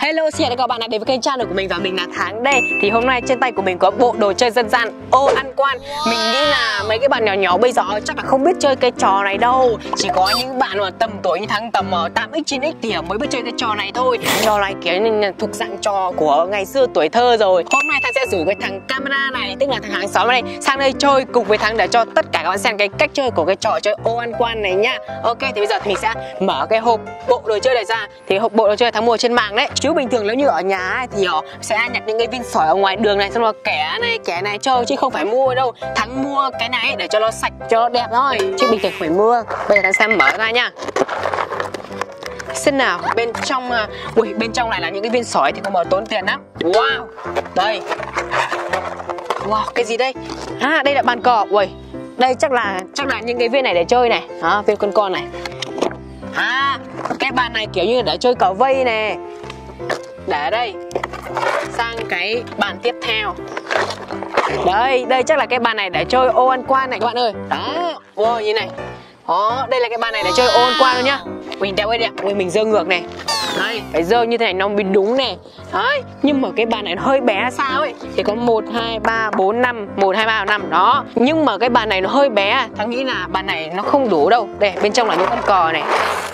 Hello, xin chào các bạn đã đến với kênh channel của mình và mình là Tháng đây. Thì hôm nay trên tay của mình có bộ đồ chơi dân gian ô ăn quan. Mình nghĩ là mấy cái bạn nhỏ nhỏ bây giờ chắc là không biết chơi cái trò này đâu. Chỉ có những bạn mà tầm tuổi như Thắng tầm 8x 9x thì mới biết chơi cái trò này thôi. Trò này kiểu như thuộc dạng trò của ngày xưa tuổi thơ rồi. Hôm nay Thắng sẽ rủ cái thằng camera này, tức là thằng hàng xóm này, sang đây chơi cùng với Thắng để cho tất cả các bạn xem cái cách chơi của cái trò chơi ô ăn quan này nhá. Ok, thì bây giờ thì mình sẽ mở cái hộp bộ đồ chơi này ra. Thì hộp bộ đồ chơi Thắng mua trên mạng đấy. Chứ bình thường nếu như ở nhà ấy, thì họ sẽ nhặt những cái viên sỏi ở ngoài đường này, xong rồi kẻ này chơi chứ không phải mua đâu. Thắng mua cái này để cho nó sạch, cho nó đẹp thôi, chứ bình thường phải mua. Bây giờ Thắng sẽ mở ra nha. Xem nào, bên trong bên trong này là những cái viên sỏi thì không mà tốn tiền lắm. Wow, đây. Wow, cái gì đây? À, đây là bàn cờ. Ui, đây chắc là những cái viên này để chơi này. Đó, viên con này. À, cái bàn này kiểu như để chơi cờ vây nè. Để đây. Sang cái bàn tiếp theo. Đây chắc là cái bàn này để chơi ô ăn quan này các bạn ơi. Đó, wow, như này. Đó, đây là cái bàn này để chơi ô ăn quan luôn nhá. Mình đẹp ơi đẹp, mình dơ ngược này. Đây, phải dơ như thế này nó mới đúng này. Đấy, nhưng mà cái bàn này nó hơi bé sao ấy. Thì có 1, 2, 3, 4, 5 1, 2, 3, 5 đó. Nhưng mà cái bàn này nó hơi bé. Thắng nghĩ là bàn này nó không đủ đâu. Đây, bên trong là những con cờ này.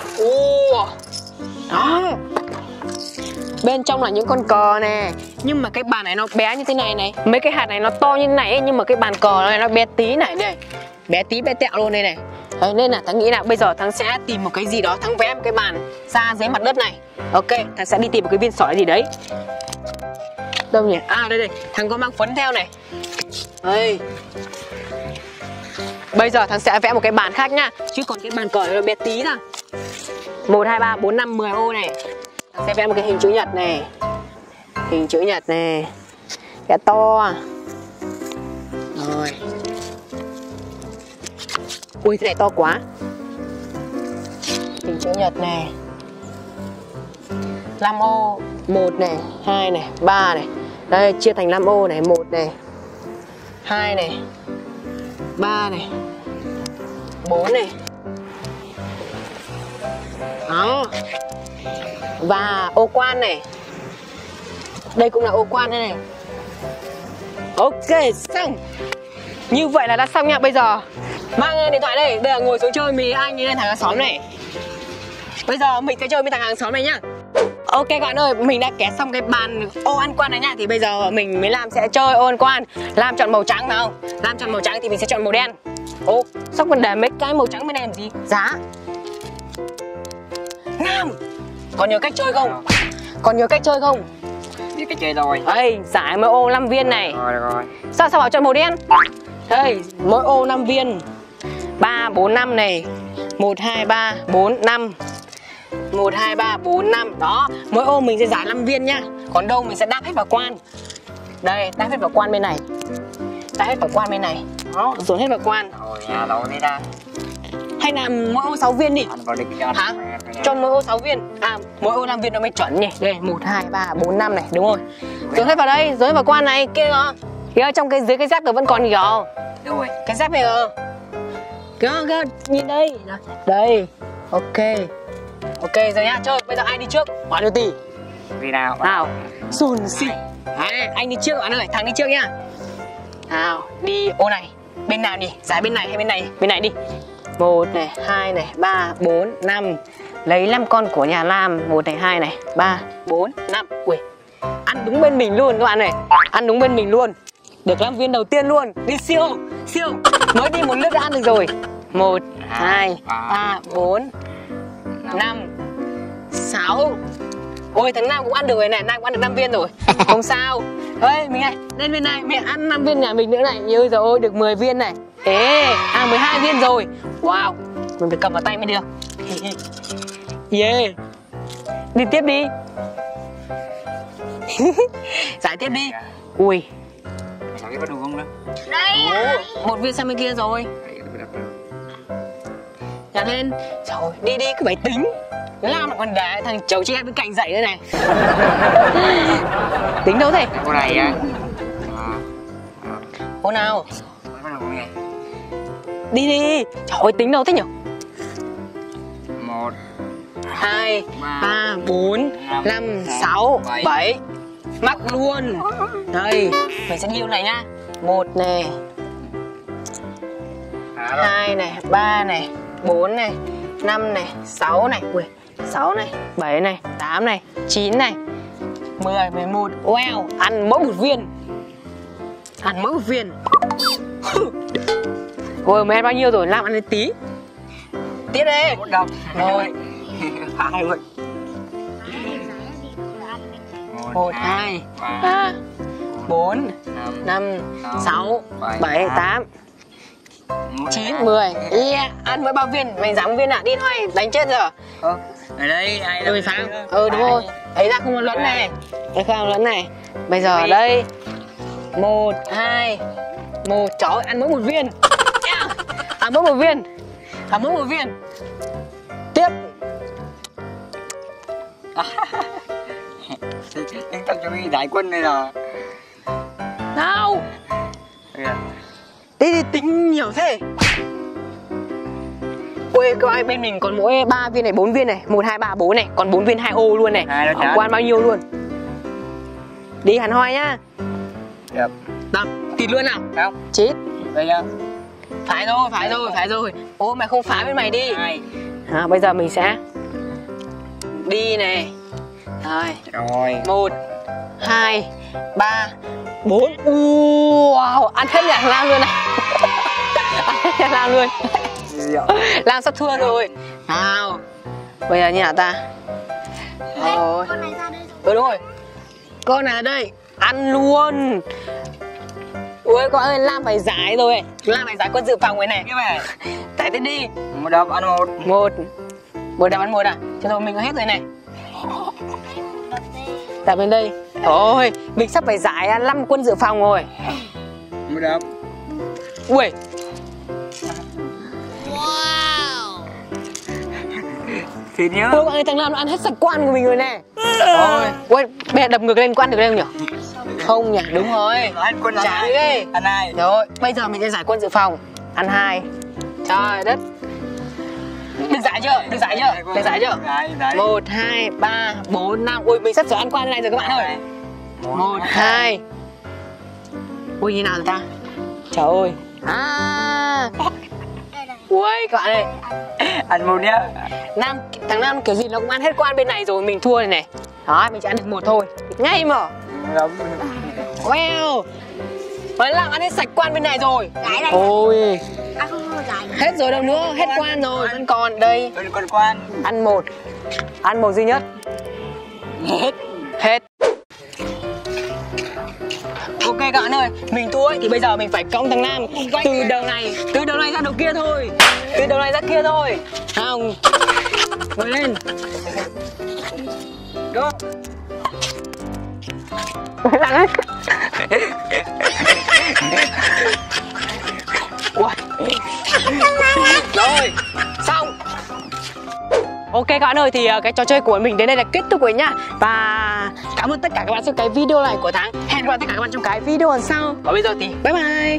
Đó. Bên trong là những con cờ nè. Nhưng mà cái bàn này nó bé như thế này này. Mấy cái hạt này nó to như thế này ấy. Nhưng mà cái bàn cờ này nó bé tí này. Đây, bé tí bé tẹo luôn đây này. Đấy, nên là Thắng nghĩ là bây giờ Thắng sẽ tìm một cái gì đó, Thắng vẽ một cái bàn ra dưới mặt đất này. Ok, Thắng sẽ đi tìm một cái viên sỏi gì đấy. Đâu nhỉ? À đây, Thắng có mang phấn theo này. Đây. Bây giờ Thắng sẽ vẽ một cái bàn khác nhá. Chứ còn cái bàn cờ nó bé tí thôi. 1, 2, 3, 4, 5, 10 ô này. Thắng sẽ vẽ một cái hình chữ nhật này. Hình chữ nhật này. Vẽ to. Rồi. Ui, thế này to quá. Hình chữ nhật này. 5 ô. 1 này, 2 này, 3 này. Đây, chia thành 5 ô này. 1 này, 2 này, 3 này, 4 này. Đó. Và ô quan này. Đây cũng là ô quan đây này. Ok, xong. Như vậy là đã xong nha. Bây giờ mang điện thoại đây, bây giờ ngồi xuống chơi với anh với thằng hàng xóm này. Bây giờ mình sẽ chơi với thằng hàng xóm này nhá. Ok các bạn ơi, mình đã kẻ xong cái bàn ô ăn quan này nha. Thì bây giờ mình mới sẽ chơi ô ăn quan. Lam chọn màu trắng phải không? Lam chọn màu trắng thì mình sẽ chọn màu đen. Ô, sao còn để mấy cái màu trắng bên này làm gì? Giá. Nam, còn nhớ cách chơi không? Còn nhớ cách chơi không? Biết cách chơi rồi. Đây, giải mỗi ô 5 viên này. Rồi. Sao bảo chọn màu đen? Đây, mỗi ô 5 viên. 3, 4, 5 này. 1, 2, 3, 4, 5. 1, 2, 3, 4, 5. Đó, mỗi ô mình sẽ giải 5 viên nhá. Còn đâu mình sẽ đáp hết vào quan. Đây, đáp hết vào quan bên này. Đáp hết vào quan bên này. Đó, dồn hết vào quan. Rồi, nhà đâu đi ra. Hay là mỗi ô 6 viên đi. Hả? Cho mỗi ô 6 viên. À, mỗi ô 5 viên nó mới chuẩn nhỉ. Đây, 1, 2, 3, 4, 5 này, đúng rồi. Dồn hết vào đây, dồn hết vào quan này. Kia kìa. Kìa, trong dưới cái dép vẫn còn gì kìa. Đâu rồi? Cái dép này kìa, nhìn đây. Đây, ok. Ok rồi nhá, chơi. Bây giờ ai đi trước? Bạn đưa tỷ. Đi nào. Nào, xùn xì. Anh đi trước bạn ơi, thằng đi trước nhá. Nào, đi ô này. Bên nào nhỉ? Giải bên này hay bên này? Bên này đi. 1 này, 2 này, 3, 4, 5. Lấy 5 con của nhà Lam. 1 này, 2 này, 3, 4, 5. Ui, ăn đúng bên mình luôn các bạn này. Ăn đúng bên mình luôn. Được 5 viên đầu tiên luôn. Đi siêu. Mới đi một lướt đã ăn được rồi. 1, 2, 3, 4, 5, 6. Ôi, thằng Nam cũng ăn được rồi này. Nam cũng ăn được 5 viên rồi. Không sao. Ơi, mình này, lên bên này. Mẹ ăn 5 viên nhà mình nữa này. Ôi giời ơi, được 10 viên này. Ê, 12 viên rồi. Wow, mình phải cầm vào tay mới được. Yeah. Đi tiếp đi. Giải tiếp đi. Ui, Cái bắt đầu không đó. đây. Một viên sang bên kia rồi. Nhặt lên. Trời, đi cứ phải tính. Lam còn để thằng cháu chị em bên cạnh dậy nữa này. Tính đâu thế? Cô này á. Cô nào? Bắt đầu nghe. Đi. Trời ơi, tính đâu thế nhỉ? 1, 2, 3, 4, 5, 6, 7. Mắc luôn. Đây, mình sẽ đi này nhá. 1 này, 2 này, 3 này, 4 này, 5 này, 6 này, 6 này, 7 này, 8 này, 9 này, 10, 11. Wow, ăn mỗi một viên. Ăn mỗi một viên. Ôi, mày ăn bao nhiêu rồi? Làm ăn đến tí. Tiếp đi. Một đồng. Rồi. 2 luôn. 1, 2, 3, 4, 5, 6, 7, 8, 9, 10. Yeah, ăn mỗi bao viên. Mày dám viên à? Đi thôi, đánh chết rồi. Ở đây ai Rồi phải không? Đúng rồi. Ấy ra không có lẫn này. Đây không lẫn này. Bây giờ đây 1, 2, 1. Trời ơi, ăn mỗi một viên. Ăn mỗi một viên. Ăn mỗi một viên. Tiếp. Tính tập cho mình giải quân này rồi. Nào. Đi tính nhiều thế. Ôi các bạn, bên mình còn mỗi 3 viên này, 4 viên này, 1, 2, 3, 4 này, còn 4 viên 2 ô luôn này. Không quan bao nhiêu luôn. Đi hẳn hoi nhá. Được. Tập, thịt luôn nào. Không. Chết. Đây nhá. Phải rồi, phải rồi, phải rồi. Ô mày không phá bên mày đi. 2. Bây giờ mình sẽ đi này. Rồi. Rồi. 1, 2, 3, 4. Wow, ăn hết nhà Lam luôn này. Ăn hết nhà Lam luôn. Lam sắp thua rồi. Nào. Bây giờ như nào ta? Rồi. Con này ra đây rồi. Đúng rồi. Con này ở đây. Ăn luôn. Ui con ơi, Lam phải giải rồi. Lam phải giải quân dự phòng cái này. Cái này. Giải tên đi. Một đồng ăn một. Một đồng ăn một à? Cho thôi mình có hết rồi này. Tại bên đây. Ôi, mình sắp phải giải 5 quân dự phòng rồi. Một đồng. Ui. Wow. Thì nhớ. Ôi con ơi, thằng Lam nó ăn hết sạch quan của mình rồi nè. Ôi, bây giờ đập ngược lên quan được đây không nhỉ? Không nhỉ, đúng rồi. Ăn quân Trả đi. Ăn 2. Rồi, bây giờ mình sẽ giải quân dự phòng. Ăn 2. Trời đất. Được giải chưa? Được giải chưa? Được giải chưa? 1, 2, 3, 4, 5. Ui, mình sắp sửa ăn qua đây này rồi các bạn ơi. 1, 2. Ui, như nào rồi ta? Trời ơi. Ui, các bạn ơi. Ăn một nhá. Thằng Nam kiểu gì nó cũng ăn hết quan bên này rồi. Mình thua này này. Đó, mình chỉ ăn được một thôi. Ngay mà. Wow. Mới làm ăn hết sạch quan bên này rồi. Ôi. Hết rồi đâu nữa, hết quan rồi, vẫn còn đây. Còn quan. Ăn một duy nhất. Hết. Ok các bạn ơi, mình thua ấy, thì bây giờ mình phải cõng thằng Nam từ đầu này ra đầu kia thôi. Từ đầu này ra kia thôi. Không. Ngồi lên. Đó. Lặng ấy. Rồi, xong. Ok các bạn ơi, thì cái trò chơi của mình đến đây là kết thúc rồi nhá. Và cảm ơn tất cả các bạn xem cái video này của Thắng. Hẹn gặp lại tất cả các bạn trong cái video lần sau. Và bây giờ thì bye bye.